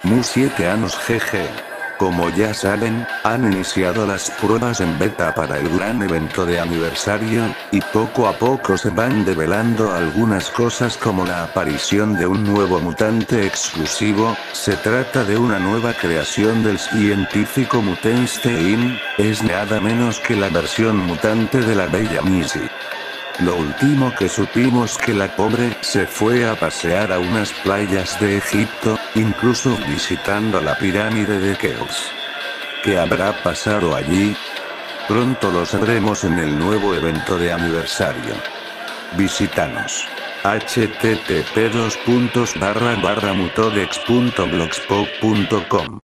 Mu 7 años GG. Como ya saben, han iniciado las pruebas en beta para el gran evento de aniversario, y poco a poco se van develando algunas cosas como la aparición de un nuevo mutante exclusivo. Se trata de una nueva creación del científico Mutenstein, es nada menos que la versión mutante de la bella Missy. Lo último que supimos que la pobre se fue a pasear a unas playas de Egipto, incluso visitando la pirámide de Keops. ¿Qué habrá pasado allí? Pronto lo sabremos en el nuevo evento de aniversario. Visítanos. http://mutodex.blogspot.com